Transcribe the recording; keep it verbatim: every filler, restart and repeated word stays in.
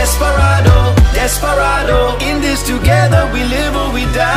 Desperado, desperado. In this together we live or we die.